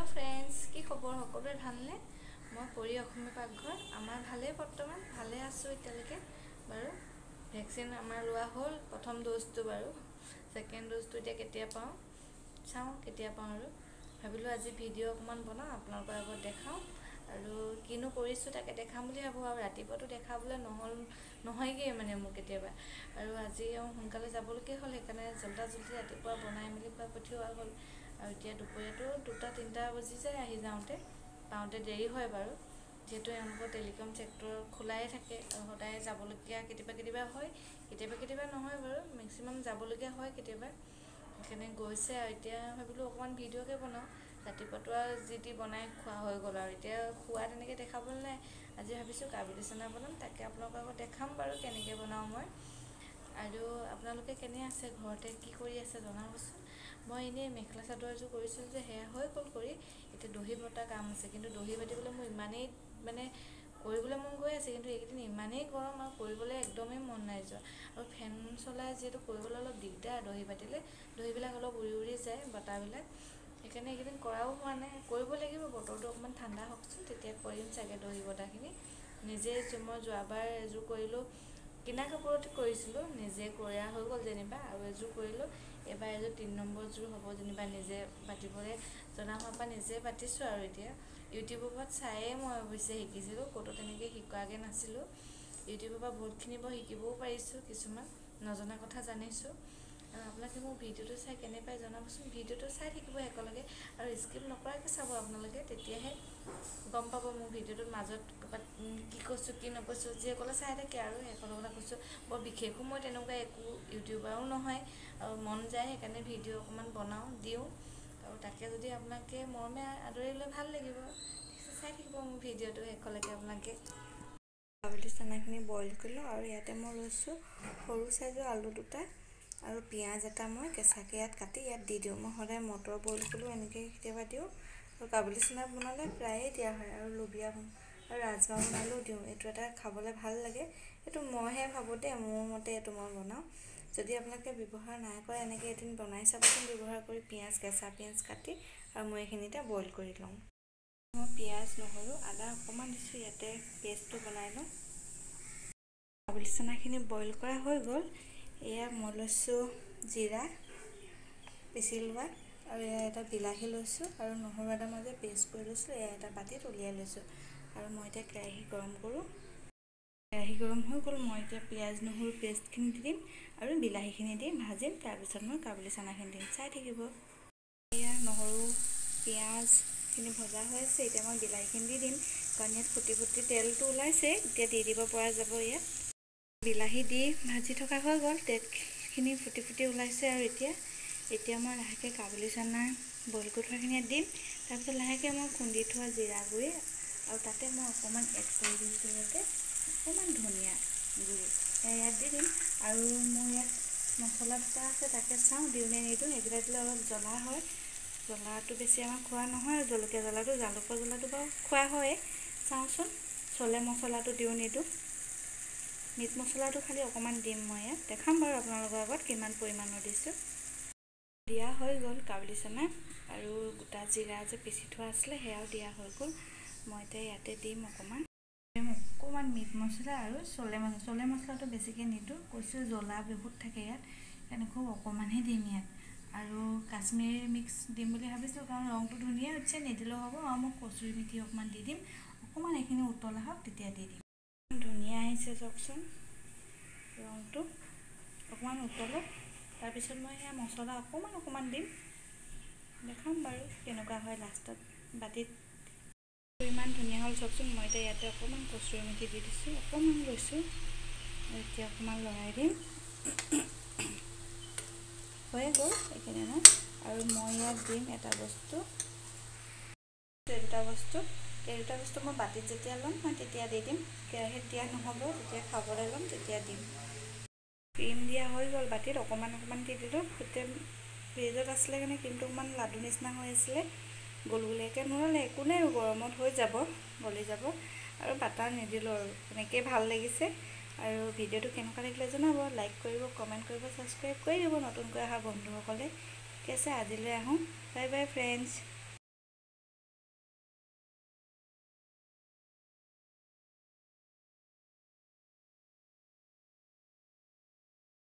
hello friends की खबर सकलोरे भालने मैं परी अসমীয়া पाकघर आमार भाले बर्तमान भाले आसो इतियालेके बारू वैक्सीन आमार लोआ हल प्रथम डोजटो बारू सेकेंड डोजटो इतिया केতিয়া पाऊँ चाওঁ केতিয়া पाऊँ आरू भाविलो आज भिडिओ अकमान बनाओ आपलोকৰ আগত देखाओ आरू किनो करिছো ताके देखाम বুলি ভাবো आरू रातिपुवाটো देखाबले নহয়গে মানে মোৰ কেতিয়াবা आरू আজি সোনকালে যাবলকে হল সেইকাৰণে জলদা জলদি ৰাতিপুৱা বনাই মেলি পঠিওৱা হল আৰু এতিয়া দুপৰীয়াটো 2-3 বাজি যায় আহি যাওঁতে পাওঁতে দেৰি হয় বাৰু যেটো এমকো টেলিকম সেক্টৰ খোলাই থাকে সদায় যাবলকিয়া কেতিয়াবা হয় কেতিয়াবা নহয় বাৰু ম্যাক্সিমাম যাবলকিয়া হয় কেতিয়াবা এখানে গৈছে আৰু এতিয়া ভাবিলো অকমান ভিডিওকে বনাও ৰাতিপুৱাটো জিটি বনাই খোৱা হৈ গল আৰু এতিয়া খোৱা তেনেকে দেখাবল নাই আজি ভাবিছো কাবুলি চানা বনাম তাকে আপোনালোকৰ আগত দেখাম বাৰু কেনেকে বনাও মই আৰু আপোনালোকে কেনে আছে ঘৰতে কি কৰি আছে জনাবচোন মই এনে মেখলা চাদৰ এজো কৰিছিল যে হেয়া হৈ গল কৰি এটা দহি বটা কাম আছে কিন্তু দহি বাটিবলৈ মই ইমানেই মানে কৰিবলৈ মন গৈ আছে কিন্তু এইকেইদিন ইমানেই গৰম আৰু কৰিবলৈ একদমেই মন নাই যোৱা আৰু ফেন চলাই যেটো কৰিবলৈ অলপ দিগদাৰ দহি বাটিলে দহিবিলাক অলপ উৰি যায় বটাবিলাক সেইকাৰণে এইকেইদিন কৰাও হোৱা নাই কৰিব লাগিব বতৰটো অকমান ঠাণ্ডা হকচোন তেতিয়া কৰিম চাগে দহি বটাখিনি নিজে মই যোৱাবাৰ এজো কৰিলো কিনা কাপোৰত কৰিছিলো নিজে কৰা হৈ গল যেনিবা আৰু এজো কৰিলো এবাৰ এজো 3 নম্বৰ জোৰ হ'ব যেনিবা নিজে বাটিবলে জনা হোৱা নিজে বাটিছো আৰু এতিয়া ইউটিউবত চাইয়ে মই অৱশ্যে শিকিছিলো কত তেনেকে শিকাগে নাছিলো ইউটিউবৰ বহুতখিনি মই শিকিবও পাৰিছো কিছুমান নজনা কথা জানিছো আৰু আপোনালোকে মোৰ ভিডিওটো চাই কেনে পাই জনাবচোন ভিডিওটো চাই থাকিব একলগে আৰু স্কিপ নকৰাকৈ চাব আপোনালোকে তেতিয়াহে গম পাব মোৰ ভিডিওটোৰ মাজত কি কৈছো কি নকৈছো যে কলা চাই থাকে আৰু একলগলা কৈছো বৰ বিশেষো মই তেনেকুৱা একো ইউটিউবাৰো নহয় আৰু মন যায় সেইকাৰণে ভিডিও অকমান বনাও দিও আৰু তাকে যদি আপোনালোকে মৰমে আদৰিলে ভাল লাগিব চাই থাকিব মোৰ ভিডিওটো একলগে আপোনালোকে কাবুলি চানাখিনি বইল কৰিলো আৰু ইয়াতে মই লৈছো সৰু সাইজৰ আলু দুটা আৰু পিয়াজ এটা মই কেঁচাকে ইয়াত কাটি ইয়াত দি দিও মই সদায় মটৰ বইল কৰিলো এনেকে কেতিয়াবা দিও আৰু কাবুলি চানা বনালে প্ৰায়ে দিয়া হয় আৰু লবিয়া আৰু ৰাজমা বনালেও দিও এটো এটা খাবলে ভাল লাগে এটো মইহে ভাবো দে মোৰ মতে এটো মই বনাও যদি আপোনালোকে ব্যৱহাৰ নাই কৰে এনেকে এদিন বনাই চাবচোন ব্যৱহাৰ কৰি পিয়াজ কেঁচা পিয়াজ কাটি আৰু মই এখিনিতে বইল কৰি লওঁ মই পিয়াজ নহৰু আদা অকমান দিছো ইয়াতে পেষ্টটো বনাই লওঁ কাবুলি চানাখিনি বইল কৰা হৈ গল এয়া মই লৈছো জিৰা পিছি লোৱা আৰু এটা বিলাহী লৈছো আৰু নহৰু আদা মাজে পেষ্ট কৰি লৈছো এয়া এটা বাটিত উলিয়াই লৈছো আৰু মই এটা কেৰাহী গৰম কৰো কেৰাহী গৰম হৈ গল মই এতিয়া পিয়াজ নহৰু পেষ্টখিনি দিম আৰু বিলাহীখিনি দি ভাজিম তাৰ পিছত মই কাবুলি চানাখিনি দিম চাই থাকিব এয়া নহৰু পিয়াজ খিনি ভজা হৈ আছে এতিয়া মই বিলাহীখিনি দি দিম কাৰণ ইয়াত ফুটি তেলটো ওলাইছে এতিয়া দি দিব পৰা যাব ইয়াত বিলাহী দি ভাজি থকা হৈ গল তেলখিনি ফুটি ওলাইছে আৰু এতিয়া মই লাহেকে কাবুলি চানা বইল কৰি থোৱাখিনি দিম তাৰ পিছত লাহেকে মই খুন্দি থোৱা জিৰা গুৰি আৰু তাতে মই অকমান এড কৰি দিছো ইয়াতে অকমান ধনিয়া গুৰি ইয়াত দি দিম আৰু মই ইয়াত মছলা দুটা আছে তাকে চাওঁ দিউনে নিদো এগিলা দিলে অলপ জ্বলা হয় জ্বলাটো বেছি আমাৰ খোৱা নহয় জলকীয়া জ্বলাটো জালুকৰ জ্বলাটো বাৰু খোৱা হয় চাওঁচোন চলে মছলাটো দিও নিদো মিট মছলাটো খালি অকমান দিম মই ইয়াত দেখাম বাৰু আপোনালোকৰ আগত কিমান পৰিমাণৰ দিছো দিয়া হৈ গল কাবুলি চানা আৰু গোটা জিৰা যে পিছি থোৱা আছিল হেয়াও দিয়া হৈ গল মই ইয়াতে দিম অকমান মিট মছলা আৰু চলে মছলাটো বেছিকে নিদো কৈছো জ্বলা বহুত থাকে ইয়াত এনে খুব অকমানহে দিম ইয়াত আৰু কাশ্মীৰী মিক্স দিম বুলি ভাবিছো কাৰণ ৰংটো ধুনিয়া হৈছে নিদিলেও হ'ব আৰু মই কচুৰি মিঠি অকমান দি দিম অকমান এখিনি উতলা হওক তেতিয়া দি দিম ধুনিয়া আহিছে চকচোন ৰংটো অকমান উতলক তাৰ পিছত মই ইয়া মছলা অকমান দিম দেখাম বাৰু কেনেকুৱা হয় লাষ্টত বাটিত ইমান ধুনিয়া হল চকচোন মই ইয়াতে অকমান কচুৰি মিঠি দি দিছো অকমান লৈছো এতিয়া অকমান লৰাই দিম হৈ গল এখানে না আৰু মই ইয়াত দিম এটা বস্তু মই বাটিত যেতিয়া লম মই তেতিয়া দি দিম কেৰাহীত দিয়া নহব যেতিয়া খাবলৈ লম তেতিয়া দিম ক্ৰীম দিয়া হৈ গল বাটিত অকমান দি দিলো ফুটে ফ্ৰিজত আসলে কাৰণে ক্ৰীমটো অকমান লাডু নিচিনা হৈ আছিল গলগুলেকে নৰলে একো নাই গৰমত হৈ যাব গলি যাব আৰু বাটাৰ নিদিলো আৰু এনেকৈ ভাল লাগিছে আৰু ভিডিওটো কেনেকুৱা লাগিলে জনাব লাইক কৰিব কমেন্ট কৰিব সাবস্ক্ৰাইব কৰি দিব নতুনকৈ অহা বন্ধুসকলে ঠিক আছে আজিলৈ আহো বাই বাই ফ্ৰেন্ডছ